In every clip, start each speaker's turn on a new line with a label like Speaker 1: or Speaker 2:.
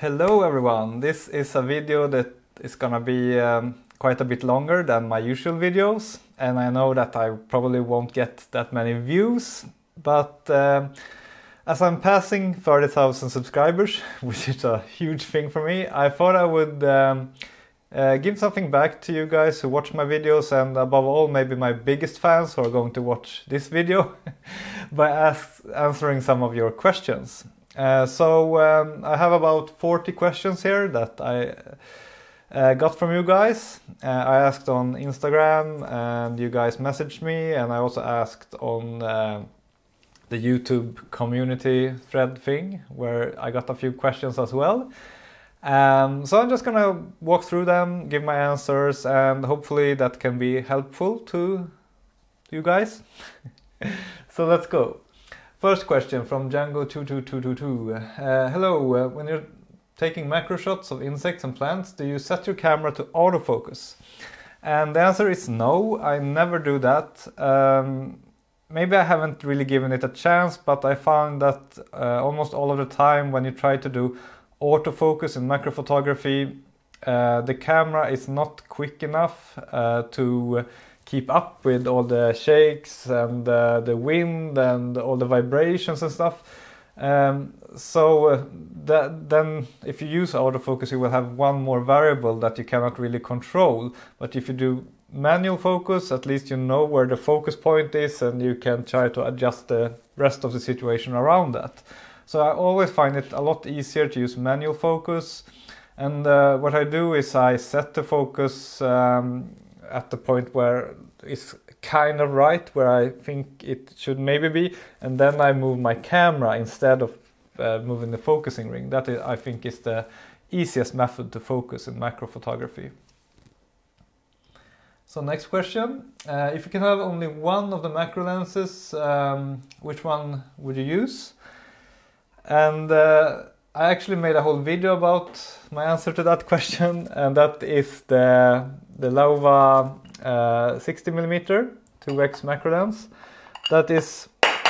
Speaker 1: Hello everyone, this is a video that is gonna be quite a bit longer than my usual videos, and I know that I probably won't get that many views, but as I'm passing 30,000 subscribers, which is a huge thing for me, I thought I would give something back to you guys who watch my videos, and above all maybe my biggest fans who are going to watch this video by answering some of your questions. So I have about 40 questions here that I got from you guys. I asked on Instagram and you guys messaged me, and I also asked on the YouTube community thread thing where I got a few questions as well. So I'm just gonna walk through them, give my answers, and hopefully that can be helpful to you guys. So let's go. First question from Django22222. Hello, when you're taking macro shots of insects and plants, do you set your camera to autofocus? And the answer is no, I never do that. Maybe I haven't really given it a chance, but I found that almost all of the time when you try to do autofocus in macro photography, the camera is not quick enough to keep up with all the shakes and the wind and all the vibrations and stuff. So then if you use autofocus, you will have one more variable that you cannot really control. But if you do manual focus, at least you know where the focus point is and you can try to adjust the rest of the situation around that. So I always find it a lot easier to use manual focus. And what I do is I set the focus at the point where it's kind of right, where I think it should maybe be, and then I move my camera instead of moving the focusing ring. That is, I think, is the easiest method to focus in macro photography. So next question, if you can have only one of the macro lenses, which one would you use? And I actually made a whole video about my answer to that question, and that is the Laowa 60mm 2x macro lens. That is,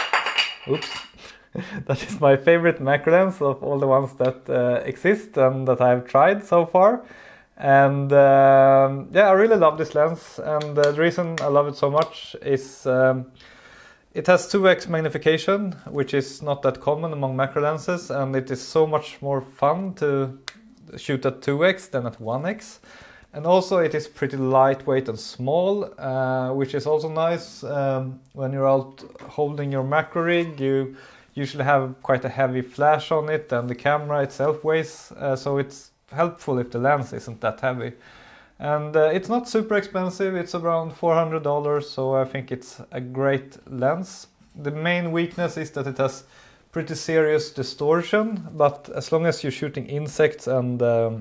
Speaker 1: that is my favorite macro lens of all the ones that exist and that I've tried so far. And yeah, I really love this lens, and the reason I love it so much is it has 2x magnification, which is not that common among macro lenses, and it is so much more fun to shoot at 2x than at 1x. And also it is pretty lightweight and small, which is also nice. When you're out holding your macro rig, you usually have quite a heavy flash on it, and the camera itself weighs, so it's helpful if the lens isn't that heavy. And it's not super expensive, it's around $400, so I think it's a great lens. The main weakness is that it has pretty serious distortion, but as long as you're shooting insects and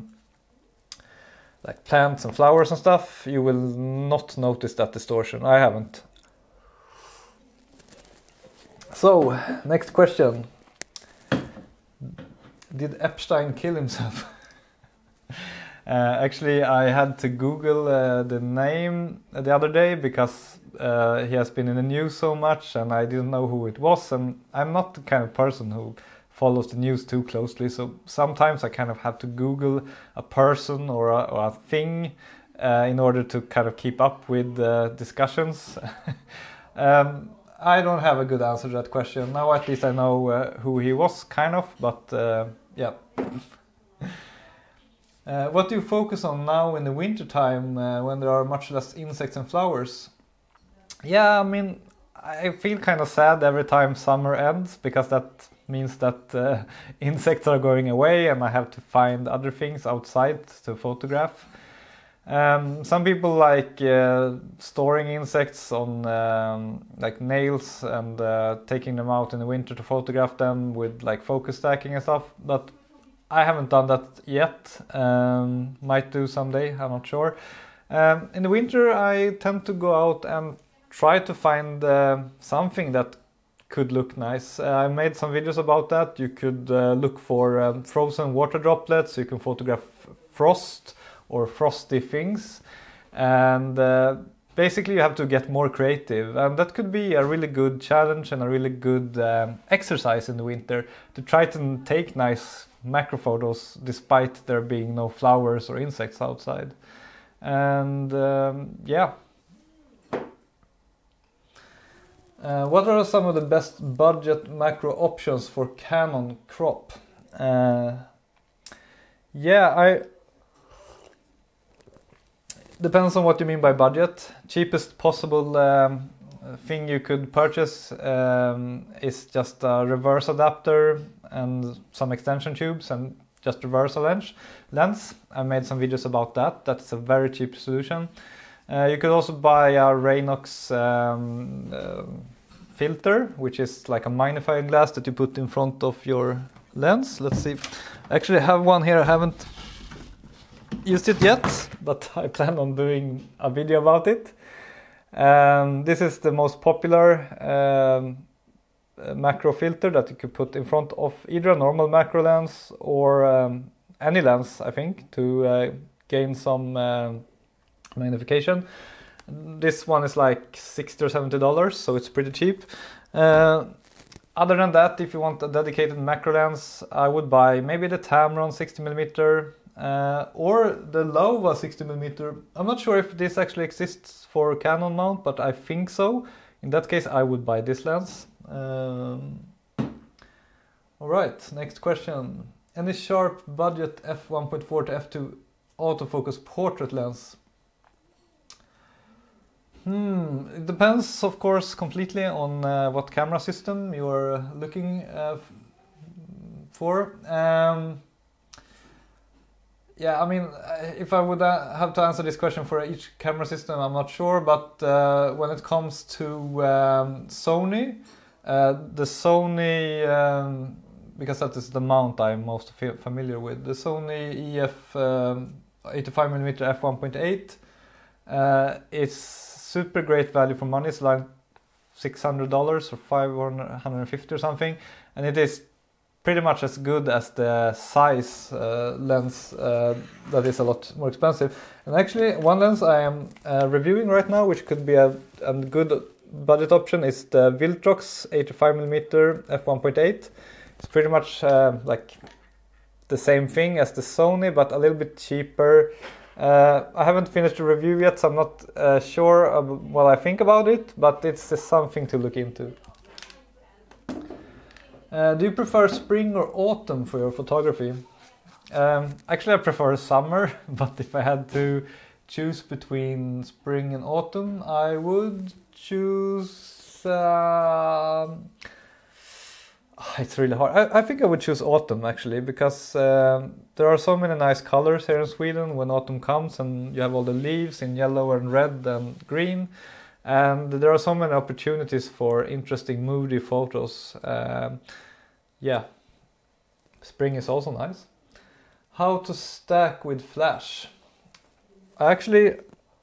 Speaker 1: like plants and flowers and stuff, you will not notice that distortion. I haven't. So, next question. Did Epstein kill himself? Actually, I had to Google the name the other day because he has been in the news so much and I didn't know who it was, and I'm not the kind of person who follows the news too closely, so sometimes I kind of have to Google a person or a thing in order to kind of keep up with discussions. I don't have a good answer to that question. Now at least I know who he was, kind of, but yeah. What do you focus on now in the wintertime when there are much less insects and flowers? Yeah, I mean, I feel kind of sad every time summer ends, because that means that insects are going away and I have to find other things outside to photograph. Some people like storing insects on like nails and taking them out in the winter to photograph them with like focus stacking and stuff, but I haven't done that yet. Might do someday, I'm not sure. In the winter I tend to go out and try to find something that could look nice. I made some videos about that. You could look for frozen water droplets, you can photograph frost or frosty things, and basically you have to get more creative, and that could be a really good challenge and a really good exercise in the winter, to try to take nice macro photos despite there being no flowers or insects outside. And yeah. What are some of the best budget macro options for Canon crop? Yeah, depends on what you mean by budget. Cheapest possible thing you could purchase is just a reverse adapter and some extension tubes and just reverse a lens. I made some videos about that. That's a very cheap solution. You could also buy a Raynox filter, which is like a magnifying glass that you put in front of your lens. Let's see. I actually have one here. I haven't used it yet, but I plan on doing a video about it. This is the most popular macro filter that you could put in front of either a normal macro lens or any lens, I think, to gain some magnification. This one is like $60 or $70, so it's pretty cheap. Other than that, if you want a dedicated macro lens, I would buy maybe the Tamron 60mm or the Lova 60mm. I'm not sure if this actually exists for Canon mount, but I think so. In that case, I would buy this lens. Alright, next question. Any sharp budget f1.4 to f2 autofocus portrait lens? It depends, of course, completely on what camera system you are looking for. Yeah, I mean, if I would have to answer this question for each camera system, I'm not sure. But when it comes to Sony, the Sony, because that is the mount I'm most familiar with, the Sony EF 85mm f1.8 is super great value for money. It's like $600 or $550 or something, and it is pretty much as good as the size lens that is a lot more expensive. And actually, one lens I am reviewing right now, which could be a good budget option, is the Viltrox 85mm f1.8. It's pretty much like the same thing as the Sony, but a little bit cheaper. I haven't finished the review yet, so I'm not sure what I think about it, but it's something to look into. Do you prefer spring or autumn for your photography? Actually, I prefer summer, but if I had to choose between spring and autumn, I would choose... it's really hard. I think I would choose autumn, actually, because there are so many nice colors here in Sweden when autumn comes, and you have all the leaves in yellow and red and green. And there are so many opportunities for interesting moody photos. Yeah, spring is also nice. How to stack with flash? I actually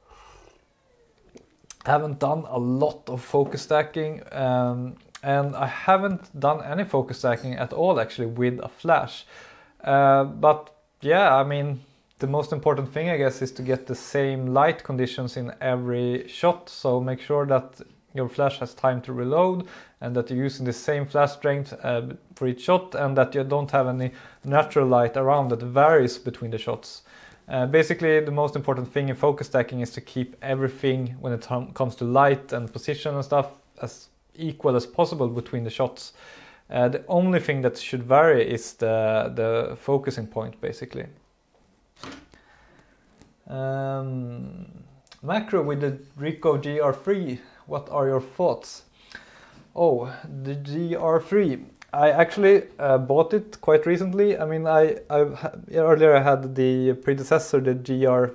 Speaker 1: haven't done a lot of focus stacking, and I haven't done any focus stacking at all actually with a flash. But yeah, I mean, the most important thing I guess is to get the same light conditions in every shot. So make sure that your flash has time to reload and that you're using the same flash strength for each shot, and that you don't have any natural light around that varies between the shots. Basically, the most important thing in focus stacking is to keep everything when it comes to light and position and stuff as equal as possible between the shots. The only thing that should vary is the focusing point, basically. Macro with the Ricoh GR3, what are your thoughts? Oh, the GR3. I actually bought it quite recently. I mean, earlier I had the predecessor, the the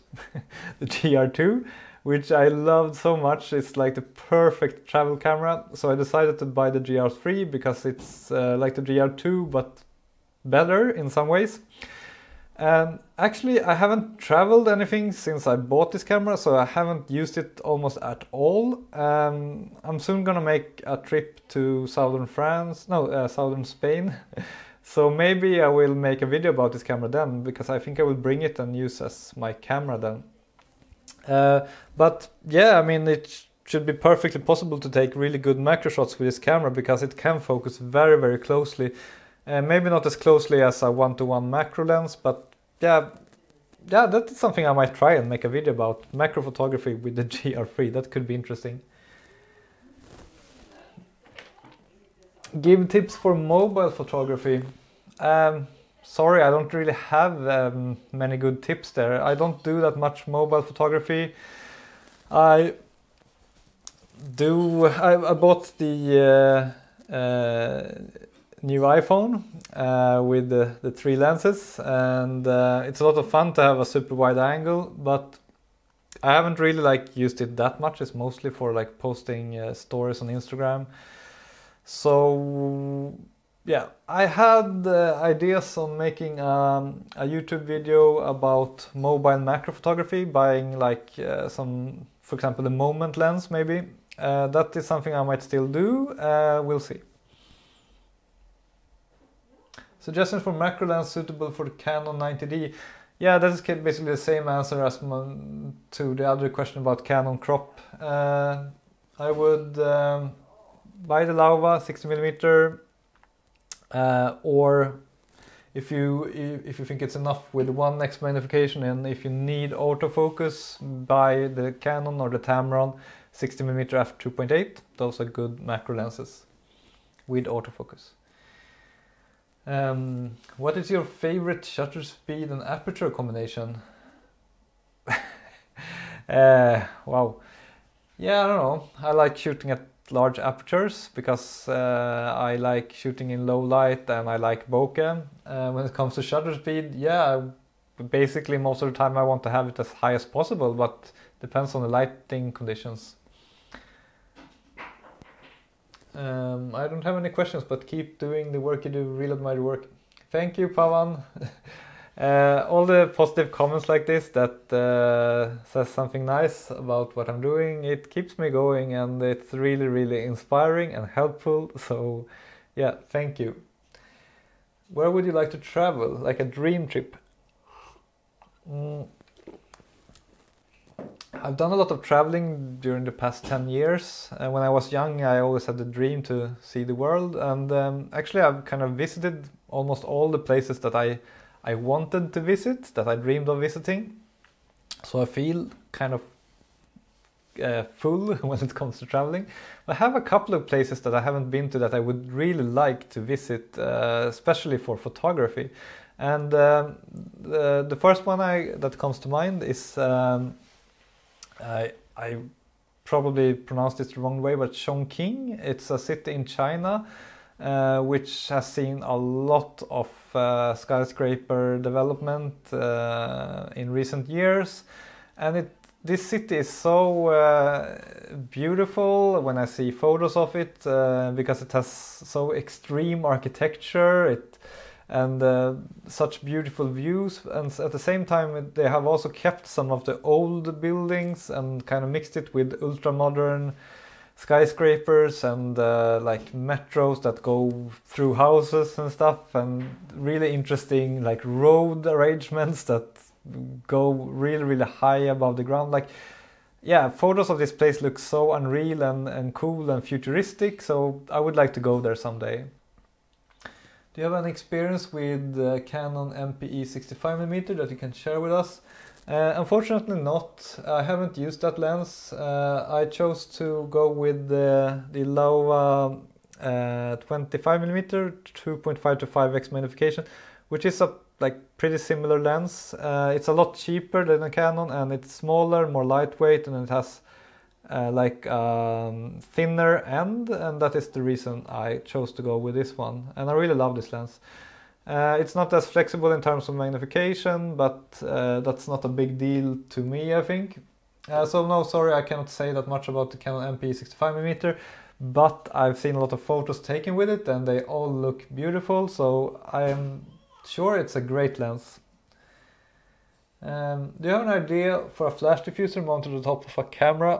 Speaker 1: GR2, which I loved so much. It's like the perfect travel camera. So I decided to buy the GR3 because it's like the GR2 but better in some ways. And actually I haven't traveled anything since I bought this camera, so I haven't used it almost at all. I'm soon gonna make a trip to southern Spain. So maybe I will make a video about this camera then, because I think I will bring it and use as my camera then. But yeah, I mean, it should be perfectly possible to take really good macro shots with this camera because it can focus very, very closely. Maybe not as closely as a one-to-one macro lens, but yeah, that's something I might try and make a video about. Macro photography with the GRIII, that could be interesting. Give tips for mobile photography. Sorry, I don't really have many good tips there. I don't do that much mobile photography. I bought the new iPhone with the 3 lenses, and it's a lot of fun to have a super wide angle, but I haven't really used it that much. It's mostly for posting stories on Instagram. So yeah, I had ideas on making a YouTube video about mobile macro photography, buying some, for example, the moment lens maybe. That is something I might still do. We'll see. Suggestions for macro lens suitable for the Canon 90D. Yeah, that is basically the same answer as to the other question about Canon crop. I would buy the Lauva 60mm, or if you think it's enough with 1x magnification, and if you need autofocus, buy the Canon or the Tamron 60mm f2.8. Those are good macro lenses with autofocus. What is your favorite shutter speed and aperture combination? Wow. Yeah, I don't know. I like shooting at large apertures because I like shooting in low light and I like bokeh. When it comes to shutter speed, yeah, basically most of the time I want to have it as high as possible, but depends on the lighting conditions. I don't have any questions, but keep doing the work you do. Really admire your work. Thank you, Pavan. All the positive comments like this that says something nice about what I'm doing, it keeps me going, and it's really, really inspiring and helpful. So yeah, thank you. Where would you like to travel? Like a dream trip? I've done a lot of traveling during the past 10 years. When I was young, I always had the dream to see the world, and actually I've kind of visited almost all the places that I wanted to visit, that I dreamed of visiting. So I feel kind of full when it comes to traveling. I have a couple of places that I haven't been to that I would really like to visit, especially for photography. And the first one that comes to mind is I probably pronounced this the wrong way, but Chongqing. It's a city in China which has seen a lot of skyscraper development in recent years, and this city is so beautiful when I see photos of it, because it has so extreme architecture and such beautiful views, and at the same time they have also kept some of the old buildings and kind of mixed it with ultra modern skyscrapers and like metros that go through houses and stuff, and really interesting like road arrangements that go really, really high above the ground. Like, yeah, photos of this place look so unreal and cool and futuristic, so I would like to go there someday. Do you have any experience with Canon MPE 65mm that you can share with us? Unfortunately not. I haven't used that lens. I chose to go with the Lauva 25mm 2.5 to 5x magnification, which is a pretty similar lens. It's a lot cheaper than a Canon, and it's smaller, more lightweight, and it has thinner end, and that is the reason I chose to go with this one. And I really love this lens. It's not as flexible in terms of magnification, but that's not a big deal to me, I think. So no, sorry, I cannot say that much about the Canon MPE 65mm, but I've seen a lot of photos taken with it and they all look beautiful, so I am sure it's a great lens. Do you have an idea for a flash diffuser mounted on top of a camera?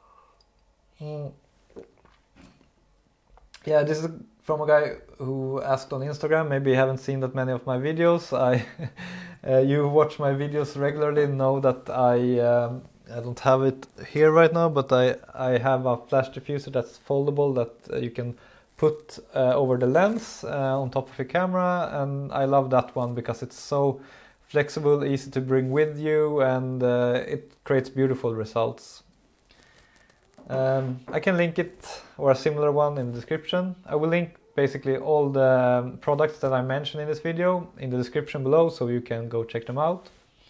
Speaker 1: Yeah, this is from a guy who asked on Instagram. Maybe you haven't seen that many of my videos. You who watch my videos regularly know that I don't have it here right now, but I have a flash diffuser that's foldable that you can put over the lens on top of your camera, and I love that one because it's so flexible, easy to bring with you, and it creates beautiful results. I can link it or a similar one in the description. I will link basically all the products that I mentioned in this video in the description below, so you can go check them out.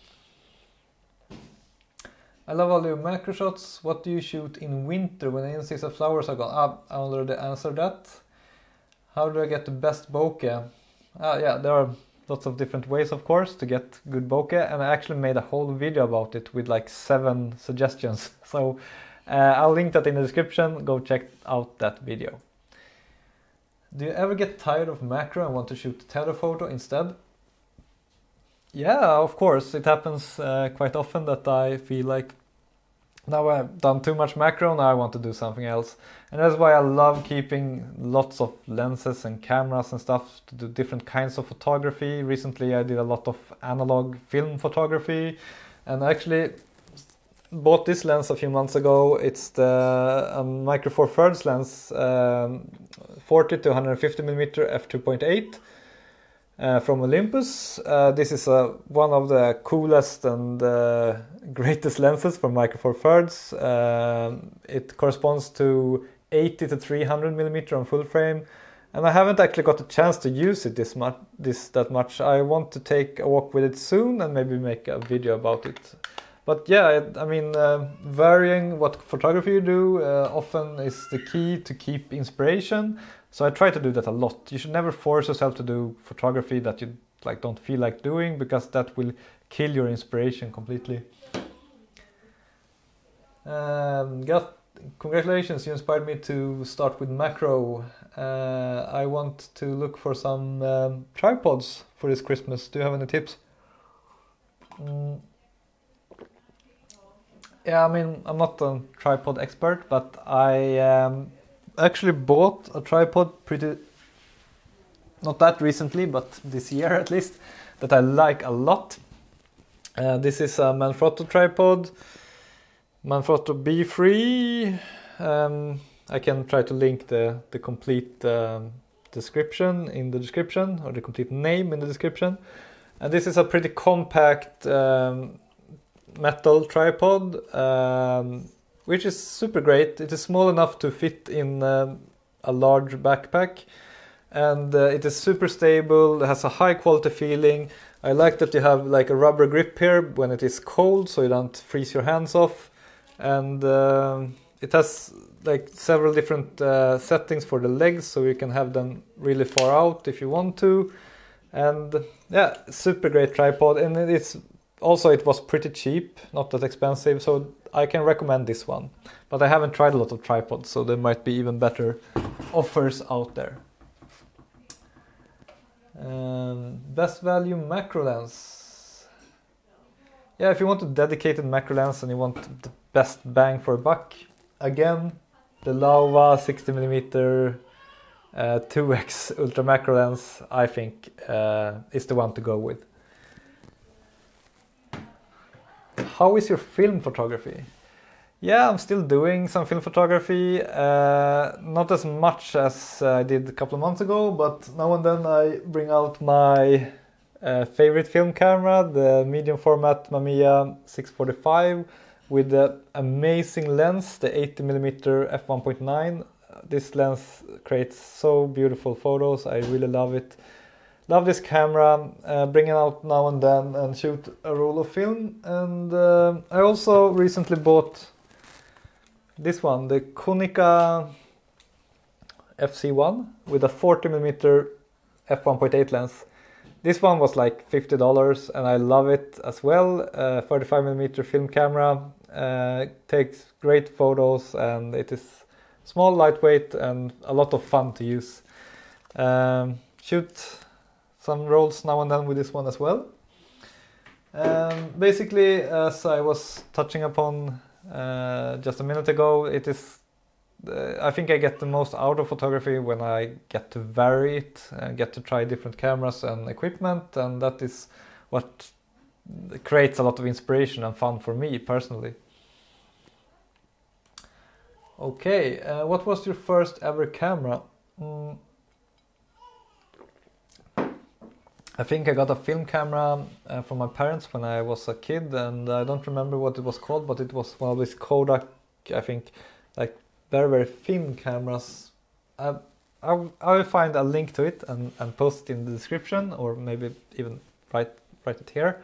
Speaker 1: I love all your macro shots. What do you shoot in winter when the insects and flowers are gone? I already answered that. How do I get the best bokeh? Yeah, there are lots of different ways, of course, to get good bokeh, and I actually made a whole video about it with like 7 suggestions. So I'll link that in the description. Go check out that video. Do you ever get tired of macro and want to shoot telephoto instead? Yeah, of course. It happens quite often that I feel like now I've done too much macro, now I want to do something else. And that's why I love keeping lots of lenses and cameras and stuff to do different kinds of photography. Recently I did a lot of analog film photography, and I actually bought this lens a few months ago. It's the Micro Four Thirds lens, 40 to 150mm f2.8. From Olympus. This is one of the coolest and greatest lenses from Micro Four Thirds. It corresponds to 80 to 300mm on full frame, and I haven't actually got a chance to use it that much. I want to take a walk with it soon and maybe make a video about it. But yeah, I mean, varying what photography you do often is the key to keep inspiration. So I try to do that a lot. You should never force yourself to do photography that you don't feel like doing, because that will kill your inspiration completely. Congratulations, you inspired me to start with macro. I want to look for some tripods for this Christmas. Do you have any tips? Yeah, I mean, I'm not a tripod expert, but I actually bought a tripod not that recently, but this year at least, that I like a lot. This is a Manfrotto tripod, Manfrotto B3. I can try to link the complete description in the description, or the complete name in the description. And this is a pretty compact metal tripod, which is super great. It is small enough to fit in a large backpack, and it is super stable. It has a high quality feeling. I like that you have like a rubber grip here when it is cold, so you don't freeze your hands off. And it has like several different settings for the legs, so you can have them really far out if you want to. And yeah, super great tripod, and it was pretty cheap, not that expensive, so I can recommend this one. But I haven't tried a lot of tripods, so there might be even better offers out there. Best value macro lens. Yeah, if you want a dedicated macro lens and you want the best bang for a buck, again, the Laowa 60mm 2x ultra macro lens, I think, is the one to go with. How is your film photography? Yeah, I'm still doing some film photography, not as much as I did a couple of months ago, but now and then I bring out my favorite film camera, the medium format Mamiya 645 with the amazing lens, the 80mm f1.9. This lens creates so beautiful photos, I really love it. Love this camera, bring it out now and then and shoot a roll of film. And I also recently bought this one, the Konica FC1 with a 40mm f1.8 lens. This one was like $50 and I love it as well. 35mm film camera, takes great photos, and it is small, lightweight, and a lot of fun to use. Shoot some rolls now and then with this one as well. Basically, as I was touching upon just a minute ago, it is I think I get the most out of photography when I get to vary it and get to try different cameras and equipment, and that is what creates a lot of inspiration and fun for me personally. Okay, what was your first ever camera? Mm, I think I got a film camera from my parents when I was a kid, and I don't remember what it was called, but it was one of these Kodak, I think, like very, very thin cameras. I will find a link to it and post it in the description, or maybe even write it here.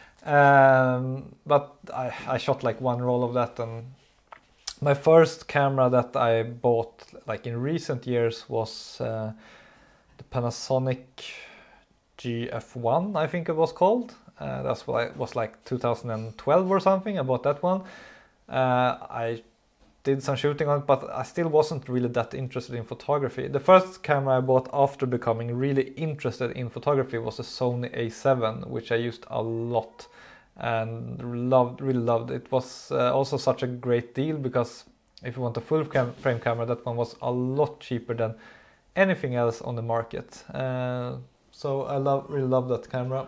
Speaker 1: But I shot like one roll of that, and my first camera that I bought like in recent years was the Panasonic GF1, I think it was called. That's what it was, like 2012 or something. I bought that one. I did some shooting on it, but I still wasn't really that interested in photography. The first camera I bought after becoming really interested in photography was a Sony A7, which I used a lot and really loved. It was also such a great deal, because if you want a full frame camera, that one was a lot cheaper than anything else on the market. So I really love that camera.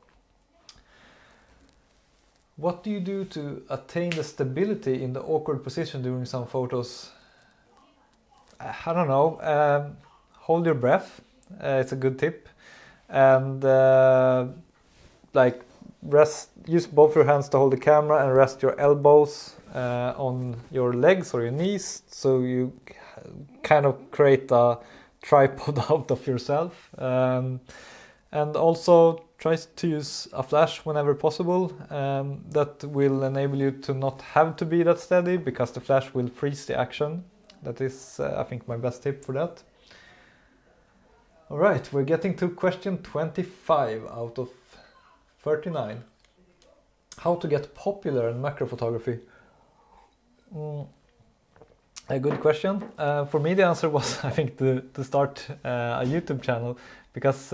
Speaker 1: What do you do to attain the stability in the awkward position during some photos? I don't know. Hold your breath. It's a good tip. And like use both your hands to hold the camera and rest your elbows on your legs or your knees, so you kind of create a tripod out of yourself. And also try to use a flash whenever possible. That will enable you to not have to be that steady, because the flash will freeze the action. That is, I think, my best tip for that. Alright, we're getting to question 25 out of 39. How to get popular in macro photography? A good question. For me, the answer was, I think, to start a YouTube channel, because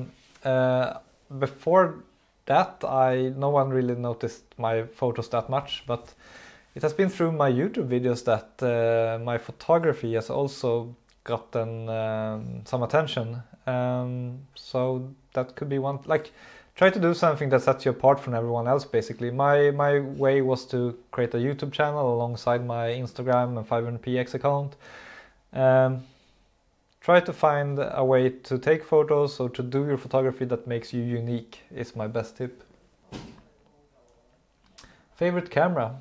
Speaker 1: before that no one really noticed my photos that much, but it has been through my YouTube videos that my photography has also gotten some attention. So that could be one, like, try to do something that sets you apart from everyone else, basically. My way was to create a YouTube channel alongside my Instagram and 500px account. Try to find a way to take photos or to do your photography that makes you unique is my best tip. Favorite camera?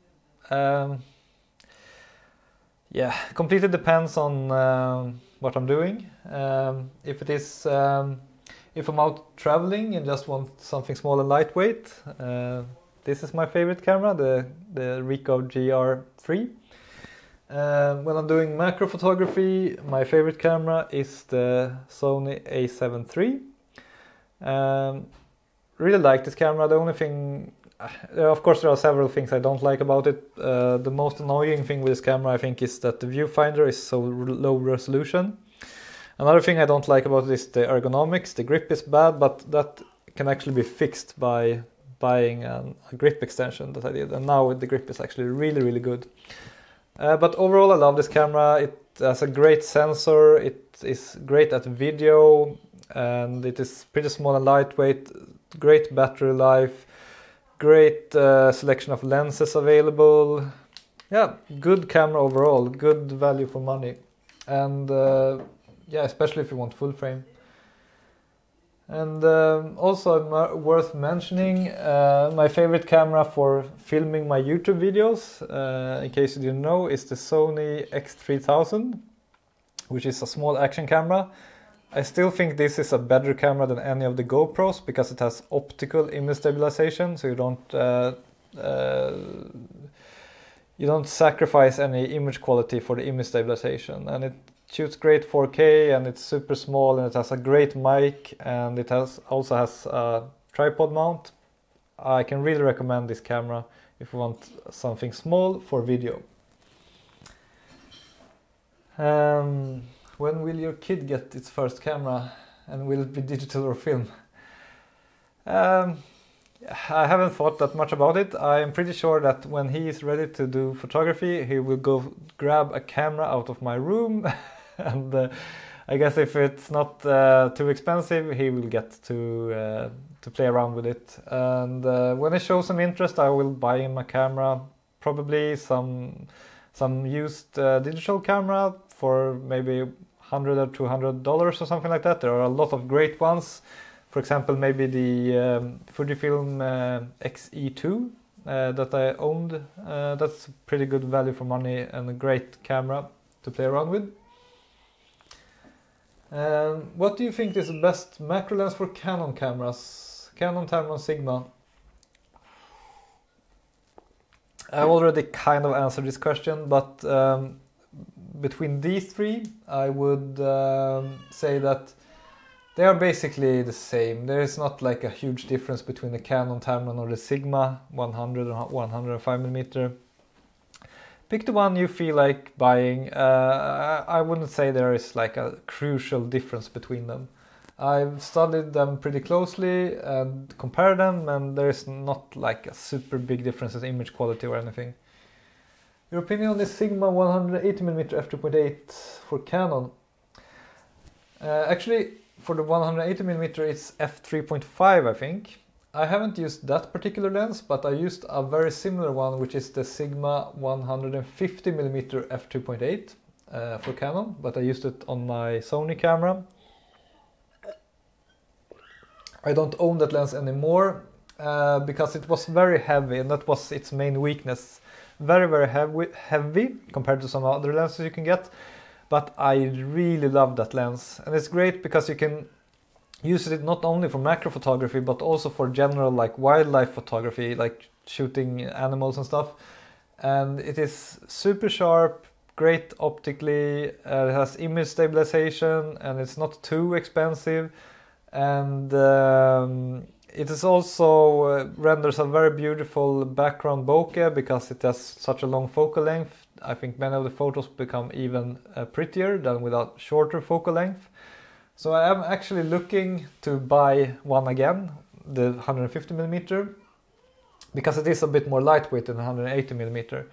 Speaker 1: Yeah, completely depends on what I'm doing. If it is if I'm out traveling and just want something small and lightweight, this is my favorite camera, the Ricoh GR3. When I'm doing macro photography, my favorite camera is the Sony A7 III. Really like this camera. The only thing, of course there are several things I don't like about it. The most annoying thing with this camera, I think, is that the viewfinder is so low resolution. Another thing I don't like about it is the ergonomics. The grip is bad, but that can actually be fixed by buying a grip extension that I did, and now the grip is actually really good. But overall I love this camera. It has a great sensor, it is great at video, and it is pretty small and lightweight, great battery life, great selection of lenses available. Yeah, good camera overall, good value for money. And yeah, especially if you want full frame. And also worth mentioning, my favorite camera for filming my YouTube videos, in case you didn't know, is the Sony X3000, which is a small action camera. I still think this is a better camera than any of the GoPros, because it has optical image stabilization, so you don't sacrifice any image quality for the image stabilization, and it shoots great 4K, and it's super small, and it has a great mic, and it also has a tripod mount. I can really recommend this camera if you want something small for video. When will your kid get its first camera, and will it be digital or film? I haven't thought that much about it. I'm pretty sure that when he is ready to do photography, he will go grab a camera out of my room and I guess if it's not too expensive, he will get to play around with it. And when he shows some interest, I will buy him a camera, probably some used digital camera for maybe $100 or $200 or something like that. There are a lot of great ones. For example, maybe the Fujifilm XE2 that I owned. That's pretty good value for money and a great camera to play around with. What do you think is the best macro lens for Canon cameras? Canon, Tamron, Sigma. I already kind of answered this question, but between these three, I would say that they are basically the same. There is not like a huge difference between the Canon, Tamron or the Sigma 100 or 105mm. Pick the one you feel like buying. I wouldn't say there is like a crucial difference between them. I've studied them pretty closely and compared them, and there is not like a super big difference in image quality or anything. Your opinion on the Sigma 180mm f2.8 for Canon? Actually, for the 180mm it's f3.5 I think. I haven't used that particular lens, but I used a very similar one, which is the Sigma 150mm f2.8 for Canon, but I used it on my Sony camera. I don't own that lens anymore because it was very heavy, and that was its main weakness. Very heavy compared to some other lenses you can get, but I really love that lens, and it's great because you can use it not only for macro photography but also for general like wildlife photography, like shooting animals and stuff. And it is super sharp, great optically, it has image stabilization, and it's not too expensive, and it is also renders a very beautiful background bokeh because it has such a long focal length. I think many of the photos become even prettier than without shorter focal length. So I am actually looking to buy one again, the 150mm, because it is a bit more lightweight than 180mm.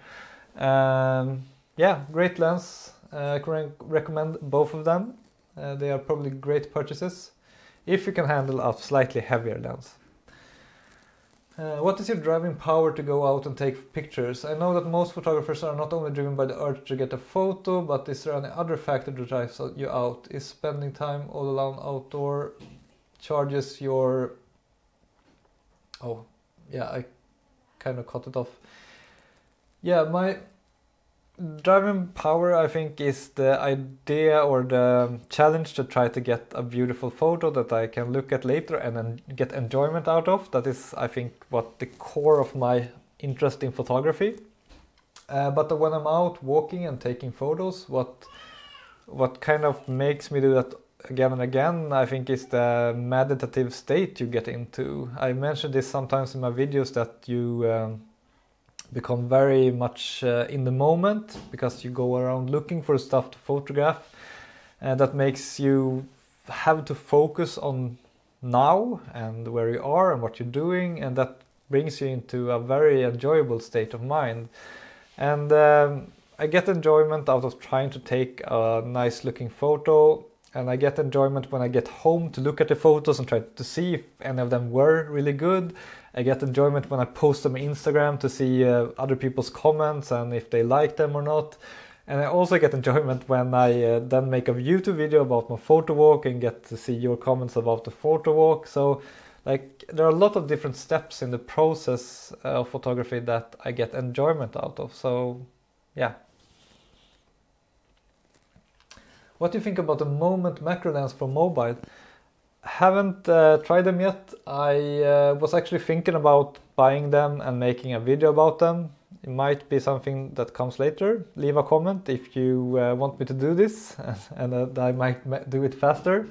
Speaker 1: Yeah, great lens. I can recommend both of them. They are probably great purchases if you can handle a slightly heavier lens. What is your driving power to go out and take pictures? I know that most photographers are not only driven by the urge to get a photo, but is there any other factor that drives you out? Is spending time all alone outdoor charges your... Oh, yeah, I kind of cut it off. Yeah, my driving power, I think, is the idea or the challenge to try to get a beautiful photo that I can look at later and then get enjoyment out of. That is, I think, what the core of my interest in photography. But when I'm out walking and taking photos, what kind of makes me do that again and again, I think, is the meditative state you get into. I mentioned this sometimes in my videos, that you become very much in the moment because you go around looking for stuff to photograph, and that makes you have to focus on now and where you are and what you're doing, and that brings you into a very enjoyable state of mind. And I get enjoyment out of trying to take a nice looking photo, and I get enjoyment when I get home to look at the photos and try to see if any of them were really good. I get enjoyment when I post them on Instagram to see other people's comments and if they like them or not. And I also get enjoyment when I then make a YouTube video about my photo walk and get to see your comments about the photo walk. So like there are a lot of different steps in the process of photography that I get enjoyment out of. So yeah. What do you think about the Moment macro lens for mobile? Haven't tried them yet. I was actually thinking about buying them and making a video about them. It might be something that comes later. Leave a comment if you want me to do this, and I might do it faster.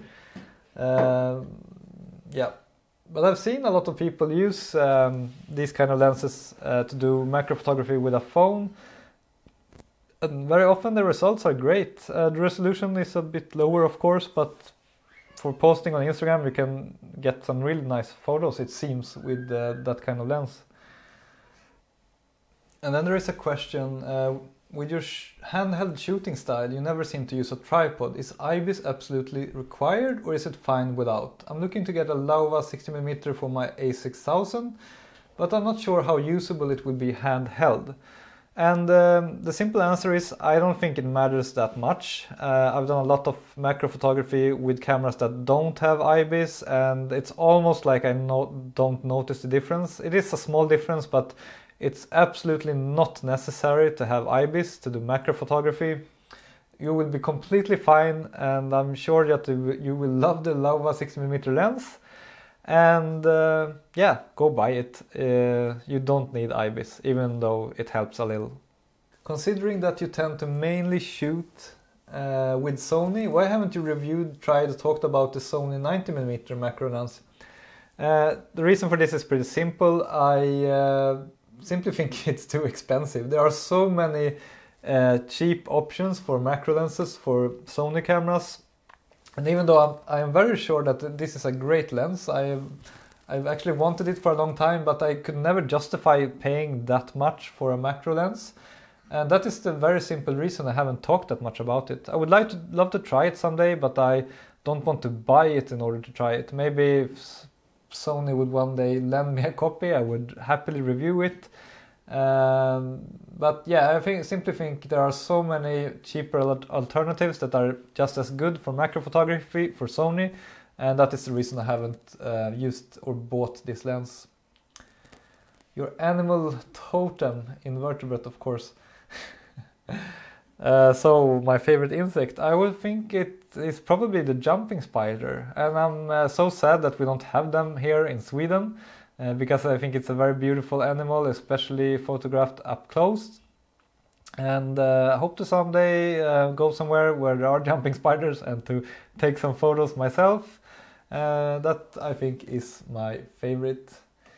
Speaker 1: Yeah, but I've seen a lot of people use these kind of lenses to do macro photography with a phone. And very often the results are great. The resolution is a bit lower, of course, but for posting on Instagram you can get some really nice photos, it seems, with that kind of lens. And then there is a question, with your handheld shooting style, you never seem to use a tripod. Is IBIS absolutely required, or is it fine without? I'm looking to get a Laowa 60mm for my A6000, but I'm not sure how usable it would be handheld. And the simple answer is I don't think it matters that much. I've done a lot of macro photography with cameras that don't have IBIS, and it's almost like I don't notice the difference. It is a small difference, but it's absolutely not necessary to have IBIS to do macro photography. You will be completely fine, and I'm sure that you will love the Laowa 60mm lens. And yeah, go buy it. You don't need IBIS, even though it helps a little. Considering that you tend to mainly shoot with Sony, why haven't you tried or talked about the Sony 90mm macro lens? The reason for this is pretty simple. I simply think it's too expensive. There are so many cheap options for macro lenses for Sony cameras. And even though I'm very sure that this is a great lens, I've actually wanted it for a long time, but I could never justify paying that much for a macro lens. And that is the very simple reason I haven't talked that much about it. I would love to try it someday, but I don't want to buy it in order to try it. Maybe if Sony would one day lend me a copy, I would happily review it. But yeah, I simply think there are so many cheaper alternatives that are just as good for macro photography for Sony, and that is the reason I haven't used or bought this lens. Your animal totem, invertebrate, of course. So my favorite insect, I would think it is probably the jumping spider, and I'm so sad that we don't have them here in Sweden. Because I think it's a very beautiful animal, especially photographed up close. And I hope to someday go somewhere where there are jumping spiders and to take some photos myself. That I think is my favorite.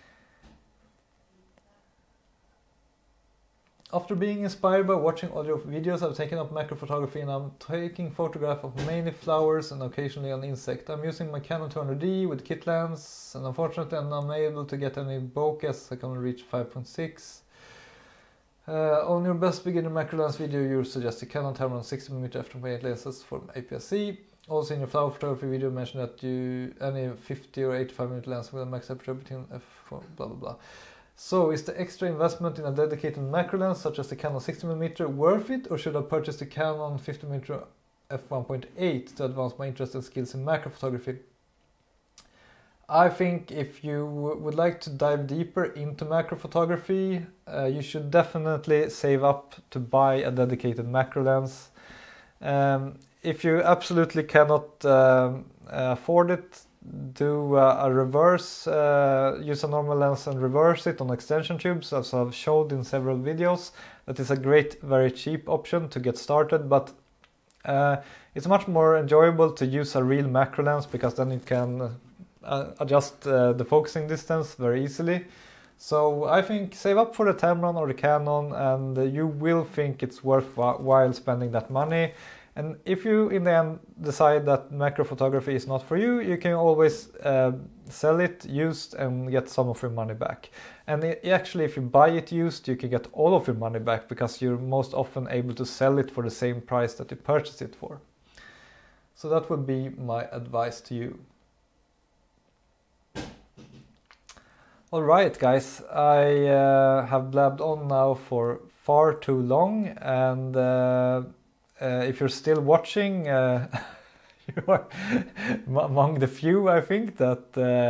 Speaker 1: After being inspired by watching all your videos, I've taken up macro photography and I'm taking photographs of mainly flowers and occasionally an insect. I'm using my Canon 200D with kit lens, and unfortunately I'm unable to get any bokeh. I can only reach 5.6. On your best beginner macro lens video, you suggested Canon Tamron 60mm f2.8 lenses from APS-C. Also in your flower photography video, you mentioned that any 50 or 85mm lens with a max aperture between f4 blah blah blah. So, is the extra investment in a dedicated macro lens such as the Canon 60mm worth it, or should I purchase the Canon 50mm f1.8 to advance my interest and skills in macro photography? I think if you would like to dive deeper into macro photography, you should definitely save up to buy a dedicated macro lens. If you absolutely cannot afford it, do a reverse, use a normal lens and reverse it on extension tubes, as I've showed in several videos. That is a great, very cheap option to get started, but it's much more enjoyable to use a real macro lens, because then you can adjust the focusing distance very easily. So I think save up for the Tamron or the Canon, and you will think it's worthwhile spending that money. And if you in the end decide that macro photography is not for you, you can always sell it used and get some of your money back. And actually, if you buy it used, you can get all of your money back, because you're most often able to sell it for the same price that you purchased it for. So that would be my advice to you. Alright guys, I have blabbed on now for far too long, and if you're still watching, you are among the few, I think, that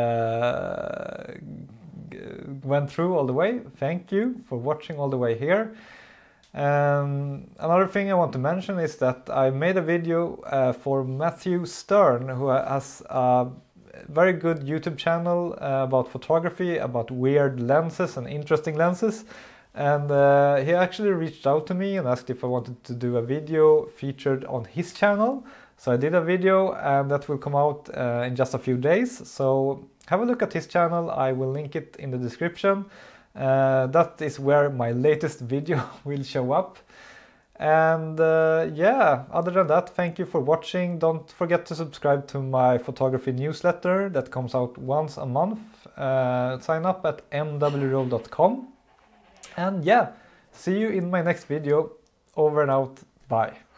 Speaker 1: went through all the way. Thank you for watching all the way here. Another thing I want to mention is that I made a video for Matthew Stern, who has a very good YouTube channel about photography, about weird lenses and interesting lenses. And he actually reached out to me and asked if I wanted to do a video featured on his channel. So I did a video, and that will come out in just a few days. So have a look at his channel. I will link it in the description. That is where my latest video will show up. And yeah, other than that, thank you for watching. Don't forget to subscribe to my photography newsletter that comes out once a month. Sign up at mwroll.com. And yeah, see you in my next video. Over and out. Bye.